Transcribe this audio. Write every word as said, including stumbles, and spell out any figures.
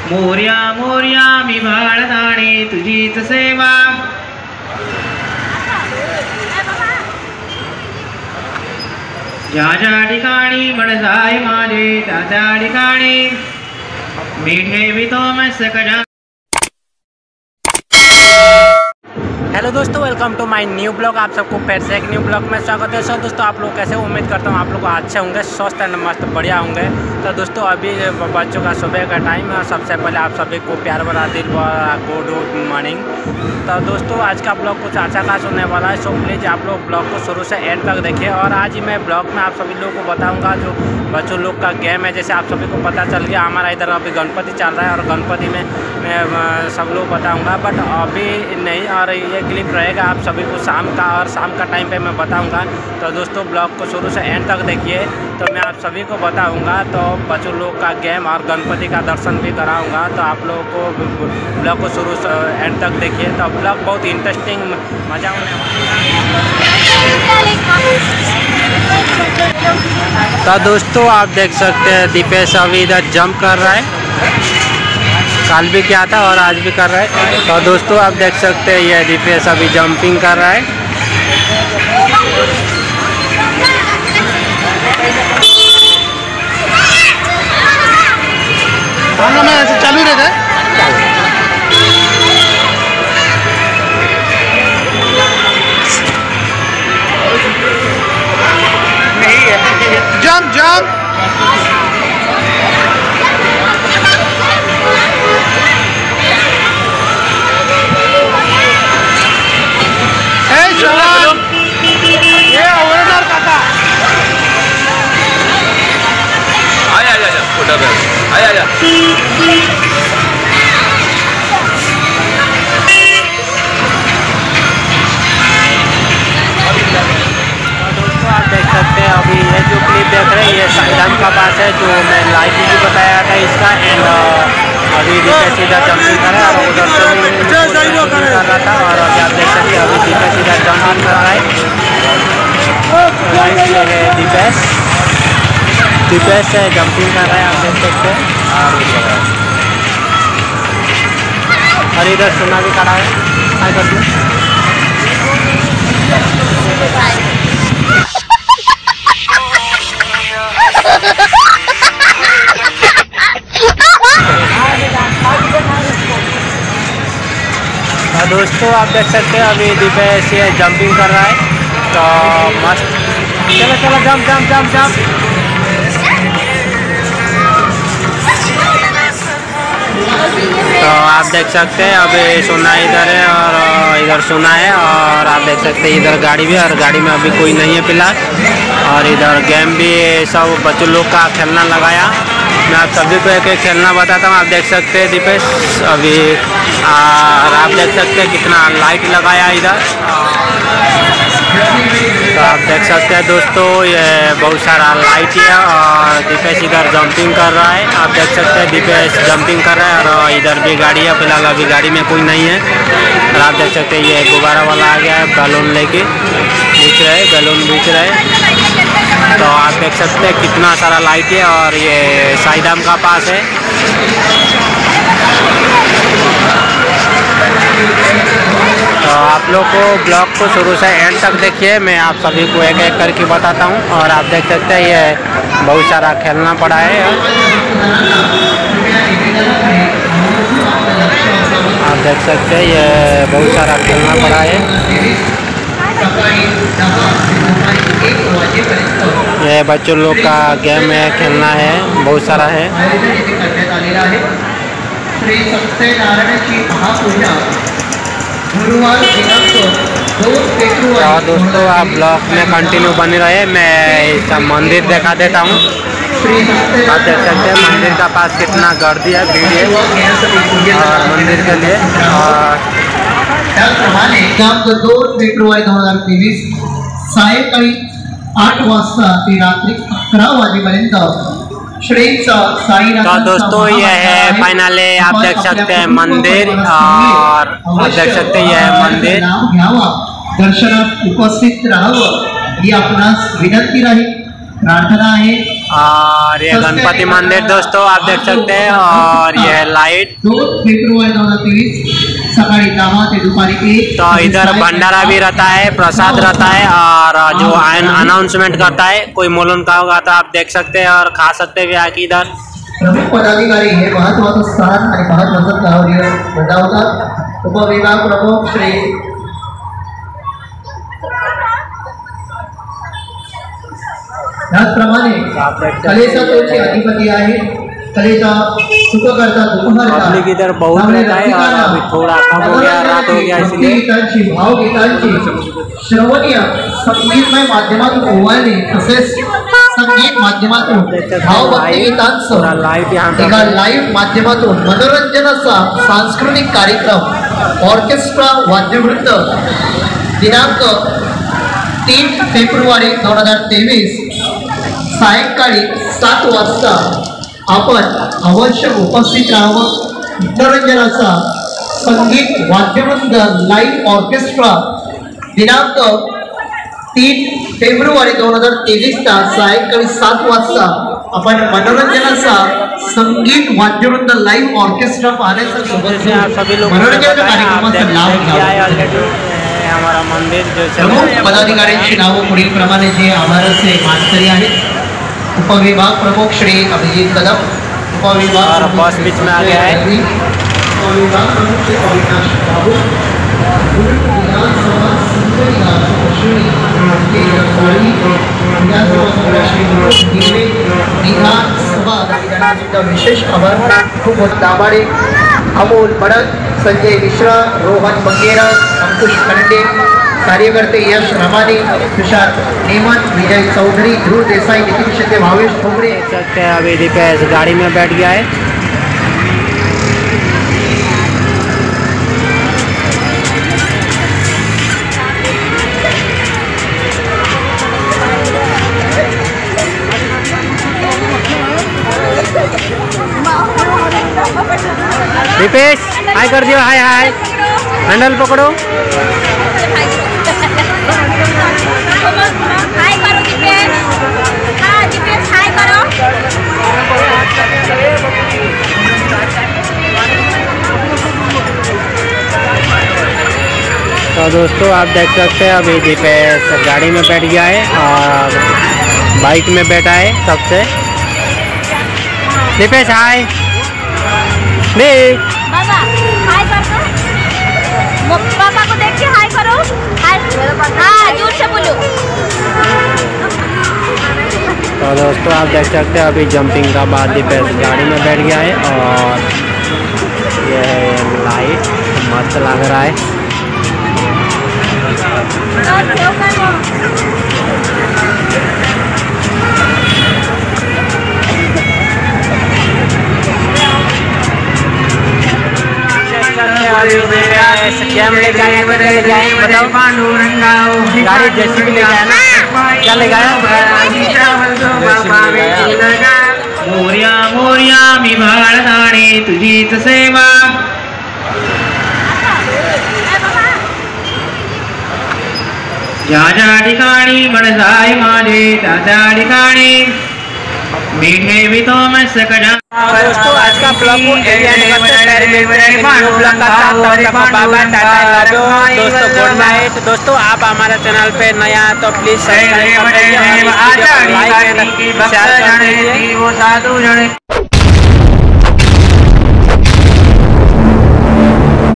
मोर्या मोर्या मी बाळदाणे तुझीच सेवा। ज्या ज्या ठिकाणी मन जाय माझे त्या त्या ठिकाणी मी ठेवितो मस्तक जा। हेलो दोस्तों, welcome to my new blog. आप सबको फिर से एक न्यू ब्लॉग में स्वागत है। सो दोस्तों, आप लोग कैसे, उम्मीद करता हूँ आप लोग अच्छे होंगे, स्वस्थ एंड मस्त बढ़िया होंगे। तो दोस्तों, अभी बच्चों का सुबह का टाइम है और सबसे पहले आप सभी को प्यार भरा दिल गुड मॉर्निंग। तो दोस्तों, आज का ब्लॉग कुछ अच्छा खास होने वाला है। सो प्लीज़ आप लोग ब्लॉग को शुरू से एंड तक देखिए। और आज ही मैं ब्लॉग में आप सभी लोगों को बताऊँगा जो बच्चों लोग का गेम है। जैसे आप सभी को पता चल गया, हमारा इधर अभी गणपति चल रहा है और गणपति में मैं सब लोग बताऊँगा, बट अभी नहीं। और ये क्लिप रहेगा आप सभी को शाम का, और शाम का टाइम पे मैं बताऊंगा। तो दोस्तों, ब्लॉग को शुरू से एंड तक देखिए। तो मैं आप सभी को बताऊंगा, तो बच्चों लोग का गेम और गणपति का दर्शन भी कराऊंगा। तो आप लोगों को ब्लॉग को शुरू से एंड तक देखिए। तो ब्लॉग बहुत इंटरेस्टिंग, मज़ा होने वाला। तो दोस्तों, आप देख सकते हैं दीपेश अभी इधर जंप कर रहा है। कल भी किया था और आज भी कर रहा है। तो दोस्तों, आप देख सकते हैं ये दीपेश अभी जंपिंग कर रहा है। हाँ, मैं ऐसे चालू रहता है। जंप जंप आया आया। दोस्तों, आप देख सकते हैं अभी ये जो क्लिप देख रहे हैं ये साईधाम का पास है, जो मैं लाइव भी बताया था इसका। एंड अभी दीपेश सीधा जंपिंग कर रहा है और उधर से भी कर रहा था। और अभी आप देख सकते हैं अभी दीपेश सीधा जंपिंग कर रहा है। दीपेश दीपेश से जंपिंग कर रहा है, आप देख सकते हैं। और इधर सोना भी खड़ा है। हाय कर दो। दोस्तों, आप देख सकते हैं अभी दीपेश ये जंपिंग कर रहा है। तो मस्त, चलो चलो जंप जंप जंप जंप। तो आप देख सकते हैं अभी सोना इधर है और इधर सोना है। और आप देख सकते हैं इधर गाड़ी भी है और गाड़ी में अभी कोई नहीं है फिलहाल। और इधर गेम भी सब बच्चों लोग का खेलना लगाया। मैं आप सभी को एक एक खेलना बताता हूँ। आप देख सकते हैं दीपेश अभी, और आप देख सकते हैं कितना लाइट लगाया इधर। तो आप देख सकते हैं दोस्तों, ये बहुत सारा लाइट है और दीपेश इधर जंपिंग कर रहा है। आप देख सकते हैं दीपेश जंपिंग कर रहा है और इधर भी गाड़ी है। फिलहाल अभी गाड़ी में कोई नहीं है। और आप देख सकते हैं ये गुब्बारा वाला आ गया है, बैलून लेके बीच रहे, बैलून बीच रहे। तो आप देख सकते हैं कितना सारा लाइट है और ये साईधाम का पास है। तो आप लोग को ब्लॉग को शुरू से एंड तक देखिए। मैं आप सभी को एक एक करके बताता हूँ। और आप देख सकते हैं ये बहुत सारा खेलना पड़ा है। आप देख सकते हैं ये बहुत सारा खेलना पड़ा है। ये बच्चों लोग का गेम है, खेलना है, बहुत सारा है। श्री सत्यनारायणाची महापूजा गुरुवार दिनांक दोन फेब्रुवारी। और दोस्तों, आप ब्लॉग में कंटिन्यू बने रहे। मैं इसका मंदिर दिखा देता हूँ। आप देख सकते हैं मंदिर का पास कितना गर्दी है, भीड़ है और मंदिर के लिए। और त्याप्रमाणे दिनांक दोन फेब्रुवारी दोन हजार तेवीस सायंकाळी आठ वाजता ते रात्री अकरा वाजेपर्यंत। तो दोस्तों, ये है फाइनली आप देख सकते हैं मंदिर। और आप देख सकते हैं यह मंदिर। दर्शनात उपस्थित राहावं ही आपणास विनंती राहील, प्रार्थना है। और ये गणपति मंदिर दोस्तों आप देख सकते हैं। और ये है लाइट। दोन फेब्रुवारी दोन हजार तेवीस सकाळी दहा ते दुपारी एक। तो इधर भंडारा भी रहता है, प्रसाद रहता है और जो अनाउंसमेंट करता है कोई मोलन का होगा तो आप देख सकते हैं और खा सकते हैं भी आके इधर। प्रमुख पदाधिकारी हे महत्वाचं स्थान आणि महत्वाचं कार्य बजावतात। उपविभाग प्रमुख श्री त्याचप्रमाणे कलेचा तोचे अधिपती आहे। कलेचा सुखकर्ता दुपहरता पब्लिक इधर बहुत रहता है और अभी थोड़ा कम हो गया, रात हो गया, इसलिए गीतांची भावगीतांची श्रवणीय संगीतमय माध्यमातून ओवाळणे तसेच संगीत माध्यमातून भावभक्ती गीतांचं लाईव्ह यहाँ एका लाईव्ह माध्यमातून मनोरंजनाचा सांस्कृतिक कार्यक्रम ऑर्केस्ट्रा वाद्यवृंद दिनांक तीन फेब्रुवारी दोन हजार तेवीस सायंकाळी सात वाजता आपण अवश्य उपस्थित राहावं। मनोरंजनाचा संगीत वाद्यवृंद लाईव्ह ऑर्केस्ट्रा दिनांक तीन फेब्रुवारी दोन हजार तेवीसला सायंकाळी सात वाजता आपण मनोरंजनाचा संगीत वाद्यवृंद लाईव्ह ऑर्केस्ट्रा पाहण्याचा आप सभी लोग मनोरंजनाच्या कार्यक्रमाचा लाभ घ्यावा। हमारा मंदिर जो प्रमुख पदाधिकाऱ्यांची नावं पुढील प्रमाणे जे आभाराचे मानकरी आहेत। उपविभाग प्रमुख श्री अभिजीत कदम, उपविभाग और बस बीच में आ गया है। उपविभाग प्रमुख श्री अविनाश बाबू, विधानसभा संसदीय अश्विनी केरवाड़ी, विधानसभा श्री दिवे, विधानसभा अधिकाऱ्यांचा विशेष आभार। खूप दाभाडे, अमोल बड़द, संजय मिश्रा, रोहन बंगेरा, अंकुश खंडे, कार्यकर्ते यश रमानी, तुषार नेमन, विजय चौधरी, ध्रुव देसाई, नितिन शिंदे, भावेश ठोंबरे। देख सकते हैं अभी दीपेश गाड़ी में बैठ गया है। दीपेश हाय कर दियो, हाय हाय, हैंडल पकड़ो। हाय करो दीपेश, हाँ दीपेश हाय करो। तो दोस्तों आप देख सकते हैं अभी दीपेश गाड़ी में बैठ गया है और बाइक में बैठा है सबसे। दीपेश हाय, देख बाबा हाय कर दो, पापा को देख के हाय करो, हाय, हाँ जोर से बोलो। तो दोस्तों आप देख सकते हैं अभी जंपिंग का बाद दीपेश गाड़ी में बैठ गया है और ये लाइट मस्त लग रहा है। क्या ले जाए बताओ, गाड़ी जेसीबी ले जाए ना, क्या ले गया? मोर्या मोर्या मी बाळगाणे तुझीच सेवा। ज्या ज्या ठिकाणी मन जाय माझे त्या त्या ठिकाणी मीठे भी तो मैं सकजा। दोस्तों आज का ब्लॉग को दोस्तों गुड नाइट। दोस्तों आप हमारे चैनल पे नया तो प्लीज सब्सक्राइब कर दीजिए, लाइक एंड शेयर कर दीजिए।